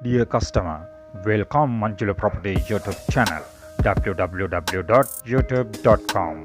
Dear customer, welcome Manjula Property YouTube channel www.youtube.com.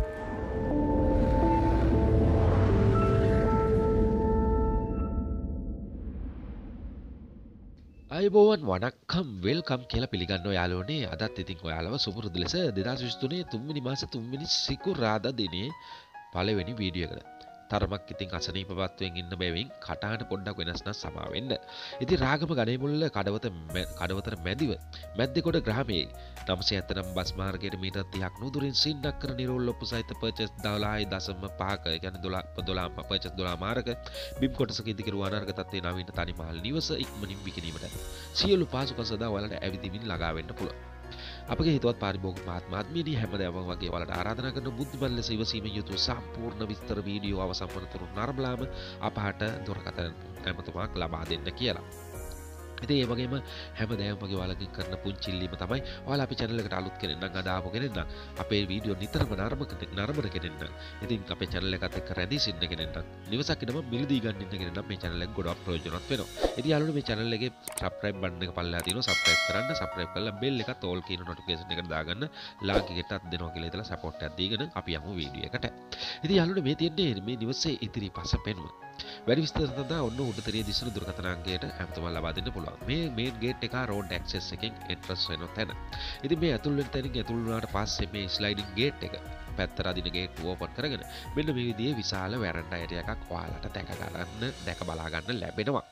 අයිබෝවන් vanakkam welcome කියලා පිළිගන්න ඔයාලෝනේ අදත් ඉතින් ඔයාලව සුපුරුදු ලෙස 2023 3 මාස 3 සිකුරාදා දිනේ පළවෙනි වීඩියෝ එකට තරමක් ඉතින් අසනීපවත්වෙන් ඉන්න බැවින් කටහඬ පොඩ්ඩක් වෙනස් නම් සමා වෙන්න. ඉතින් රාගම ගණේ මුල්ල කඩවතර මැදිව මැද්දෙකොඩ ග්‍රාමයේ 979 බස් මාර්ගයේ මීටර් 30ක් නුදුරින් සින්නක්කර නිරෝල් ලොප්පු සහිත පර්චස් 12.5ක කියන්නේ 12 පර්චස් 12 මාර්ග බිම් කොටසක ඉදිකිරුව අනර්ග තත්ත්වයේ නවීන තනිමහල් නිවස ඉක්මනින් විකිණීමට සියලු පාසුකම් සදා ඔයාලට ඇවිදිමින් ළඟා වෙන්න පුළුවන්. අපගේ හිතවත් පාරිභෝගික මහත්මාත්මියනි හැමදාම වගේ ඔයාලට ආරාධනා කරන බුද්ධිමත් ලෙස ඉවසීමෙන් යුතු සම්පූර්ණ විස්තර වීඩියෝ අවසන් වනතුරු නරඹලාම අපහට දුරකථන ඇමතුමක් ලබා දෙන්න කියලා. ඉතින් ඒ වගේම හැමදාම වගේ ඔයාලකින් කරන පුංචි ඉල්ලීම තමයි ඔයාලා අපේ channel එකට අලුත් කෙනෙක් නම් අදාපු කෙනෙක් නම් අපේ වීඩියෝ නිතරම නරඹන කෙනෙක් නම් ඉතින් අපේ channel එකත් එක්ක රැඳී සිටින කෙනෙක් නම් නිවසක් ඉදම මිලදී ගන්න ඉන්න කෙනෙක් නම් මේ channel එක ගොඩක් ප්‍රයෝජනවත් වෙනවා. ඉතින් යාළුවෝ මේ channel එකේ subscribe button එක පල්ලෙහා තියෙනවා subscribe කරන්න subscribe කරලා bell එකත් all කියන notification එකට දාගන්න like එකටත් දෙනවා කියලා හිතලා support එකක් දීගෙන අපි යමු වීඩියෝ එකට. ඉතින් යාළුවෝ මේ තියෙන්නේ මේ නිවසේ ඉදිරි පස පෙනුම. වැඩි විස්තර සඳහා ඔන්න උඩතරියේ දිසුණු දුරකථන අංකයට හැමතෙම ලබා දෙන්න පුළුවන්. මේ මේන් ගේට් එක රෝඩ් ඇක්සස් එකෙන් එන්ට්‍රන්ස් වෙන තැන. ඉතින් මේ ඇතුල් වෙන තැනින් ඇතුල් වුණාට පස්සේ මේ ස්ලයිඩින් ගේට් එක පැත්තට අදින ගේට් ඕපන් කරගෙන මෙන්න මේ විදිහේ විශාල වැරන්ඩා ඒරියා එකක් ඔයාලට දැක බලා ගන්න ලැබෙනවා.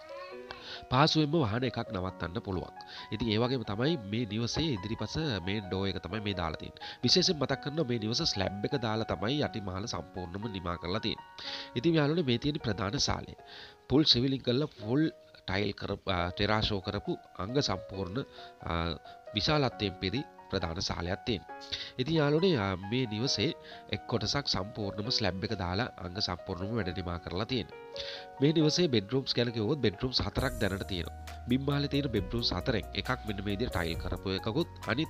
පාසුවෙන්ම වාහන එකක් නවත්තන්න පුළුවන්. ඉතින් ඒ වගේම තමයි මේ නිවසේ ඉදිරිපස මේන් ඩෝ එක තමයි මේ දාලා තියෙන්නේ. විශේෂයෙන් මතක් කරනවා මේ නිවස ස්ලැබ් එක දාලා තමයි යටිමහල සම්පූර්ණයෙන්ම නිමා කරලා තියෙන්නේ. ඉතින් යාළුවනේ මේ තියෙන ප්‍රධාන ශාලය. ෆුල් සිවිලින් කරලා ෆුල් ටයිල් ටෙරාෂෝ කරපු අංග සම්පූර්ණ විශාලත්වයෙන් පිරි ප්‍රධාන ශාලයක් තියෙනවා. ඉතින් යාළුවනේ මේ නිවසේ එක් කොටසක් සම්පූර්ණයෙන්ම ස්ලැබ් එක දාලා අංග සම්පූර්ණයෙන්ම වැඩ නිමා කරලා තියෙනවා. මේ නිවසේ බෙඩ්රූම්ස් ගැන කිව්වොත් බෙඩ්රූම්ස් 4ක් දැනට තියෙනවා. බිම් මහලේ තියෙන බෙඩ්රූම්ස් 4න් එකක් මෙන්න මේ විදිහට ටයිල් කරපු එකකුත් අනිත්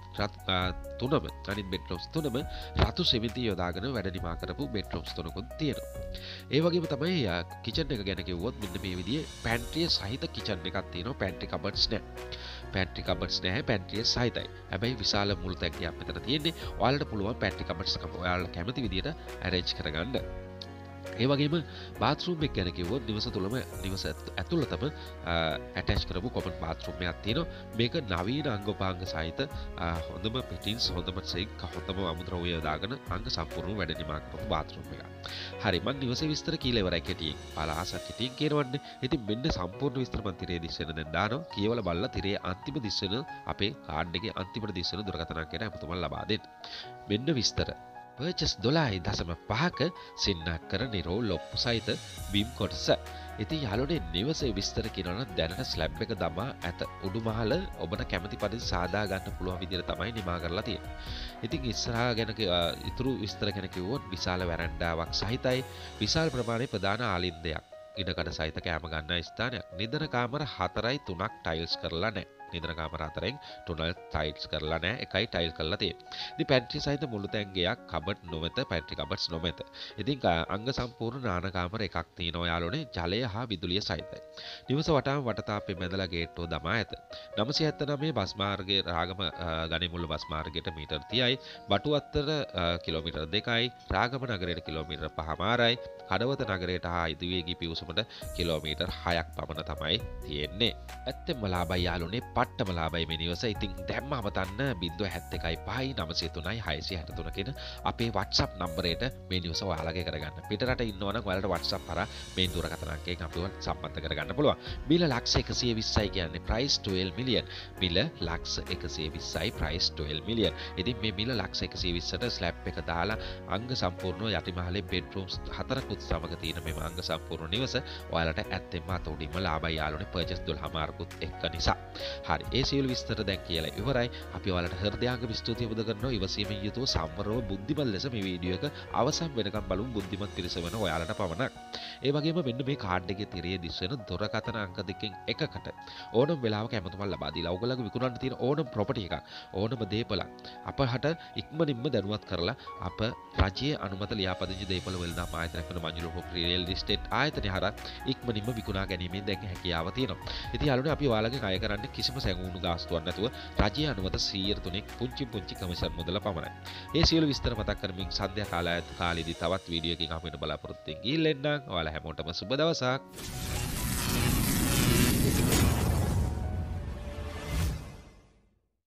බෙඩ්රූම්ස් තුනම රතු සිමෙන්ති යොදාගෙන වැඩ නිමා කරපු බෙඩ්රූම්ස් තුනකුත් තියෙනවා. ඒ වගේම තමයි කිචන් එක ගැන කිව්වොත් මෙන්න මේ විදිහේ පැන්ට්‍රිය සහිත කිචන් එකක් තියෙනවා. පැන්ට්‍රි කබඩ්ස් නැහැ. පැන්ට්‍රිය සහිතයි. හැබැයි විශාල මුළු තැන්කියක් මෙතන තියෙන්නේ. ඔයාලට පුළුවන් පැන්ට්‍රි කබඩ්ස් එක ඔයාලට කැමති විදිහට arrange කරගන්න. ඒ වගේම බාත්රූම් එක ගැන කිව්වොත් නිවස ඇතුළතම ඇටච් කරපු කොමන් බාත්රූම් එකක් තියෙනවා. මේක නවීන අංගෝපාංග සහිත හොඳම පිටින්ස් හොඳම සිංක් හොඳම අමුද්‍රව්‍ය දාගෙන අංග සම්පූර්ණ වැඩ නිමා කරපු බාත්රූම් එකක්. හරි මම නිවසේ විස්තර කියලා ඉවරයි කෙටියෙන්. ඔයාලා ආසක් කෙටියෙන් කියනවන්නේ. ඉතින් මෙන්න සම්පූර්ණ විස්තර මම තිරේ දිස්සෙන දැන් දානවා. කියවලා බලලා තිරේ අන්තිම දිස්සෙන අපේ කාඩ් එකේ අන්තිමට දිස්සෙන දුරකථන අංකයට අපතුමන් ලබා දෙන්න. මෙන්න විස්තර. පර්චස් 12.5ක සින්නක්කර නිරෝල් ලොප්පු සහිත බිම් කොටස. ඉතින් යාළුවනේ නිවසේ විස්තර කියනවා නම් දැනට ස්ලැබ් එක දමා ඇත. උඩුමහල ඔබට කැමති පරිදි සාදා ගන්න පුළුවන් විදිහට තමයි නිමා කරලා තියෙන්නේ. ඉතින් ඉස්සරහා ගැන ඉතුරු විස්තර ගැන කිව්වොත් විශාල වැරන්ඩාවක් සහිතයි. විශාල ප්‍රමාණයේ ප්‍රධාන ආලින්දයක්. ඉඩකඩ සහිත කැම ගන්න ස්ථානයක්. නිදන කාමර 4යි 3ක් ටයිල්ස් කරලා නැහැ. නිදන කාමර 4න් 3 ටයිල්ස් කරලා නැහැ. එකයි ටයිල් කරලා තියෙන්නේ. ඉතින් පැන්ට්‍රි සහිත මුළු තැන්ගයක් කබඩ් නොමැත. පැන්ට්‍රි කබඩ්ස් නොමැත. ඉතින් අංග සම්පූර්ණ නාන කාමර එකක් තියෙනවා යාළුවනේ. ජලය හා විදුලිය සහිතයි. නිවස වටාම වටතාපේ මැදලා ගේට්ටුව දමා ඇත. 979 බස් මාර්ගයේ රාගම ගණිමුල්ල බස් මාර්ගයට මීටර් 30යි. බටුවත්තර කිලෝමීටර් 2යි. රාගම නගරයට කිලෝමීටර් 5මාරයි. කඩවත නගරයට හා ඉදිවේගී පිවිසුමට කිලෝමීටර් 6ක් පමණ තමයි තියෙන්නේ. ඇත්තෙන්ම ලාභයි යාළුවනේ පට්ටම ලාභයි මේ නිවස. ඉතින් දැම්ම අමතන්න 071 903 663 කියන අපේ WhatsApp නම්බරයට මේ නිවස ඔයාලගේ කරගන්න. පිටරට ඉන්නවා නම් ඔයාලට WhatsApp කරා මේ දුරකථන අංකයෙන් අපිව සම්බන්ධ කරගන්න පුළුවන්. මිල ලක්ෂ 120යි කියන්නේ price 12 million. මිල ලක්ෂ 120යි price 12 million. ඉතින් මේ මිල ලක්ෂ 120ට ස්ලැබ් එක දාලා අංග සම්පූර්ණ යටිමහලේ බෙඩ්රූම්ස් 4කුත් සමග තියෙන මේ අංග සම්පූර්ණ නිවස ඔයාලට ඇත්තෙන්ම අත උඩින්ම ලාභයි යාළුවනේ පර්චස් 12 මාර්කුත් එක්ක නිසා. හරි. ඒ සියලු විස්තර දැන් කියලා ඉවරයි. අපි ඔයාලට හෘදයාංගම ස්තුතිය පුද කරනවා. ඉවසීමෙන් යුතුව සම්වරව බුද්ධිමත් ලෙස මේ වීඩියෝ එක අවසන් වෙනකම් බලමු. බුද්ධිමත් පිරිස වෙන ඔයාලට පමණක්. ඒ වගේම මෙන්න මේ කාඩ් එකේ තිරයේ දිස් වෙන දුරකථන අංක දෙකෙන් එකකට ඕනම වෙලාවක ඇමතුමක් ලබා දීලා ඔයගොල්ලන්ගේ විකුණන්න තියෙන ඕනම ප්‍රොපර්ටි එකක් ඕනම දේපලක් අපහට ඉක්මනින්ම දැනුවත් කරලා අප රජයේ අනුමත ලියාපදිංචි දේපල වෙළඳාම් ආයතනයක් වෙන මංජුල රියල් එස්ටේට් ආයතනය හරහා ඉක්මනින්ම විකුණා ගැනීමෙන් දැන් හැකියාව තියෙනවා. ඉතින් යාළුවනේ අපි ඔයාලගේ අය කරන්නේ කිසිම සැඟවුණු ගාස්තුවක් නැතුව රජයේ අනුමත 103ක් පුංචි කමිෂන් මුදල පමණයි. මේ සියලු විස්තර මතක් කරමින් සන්ධ්‍යා කාලයේදී තවත් වීඩියෝ එකකින් අපිට බලාපොරොත්තු වෙන්න ගිහින් එන්නම්. ඔයාලා හැමෝටම සුබ දවසක්.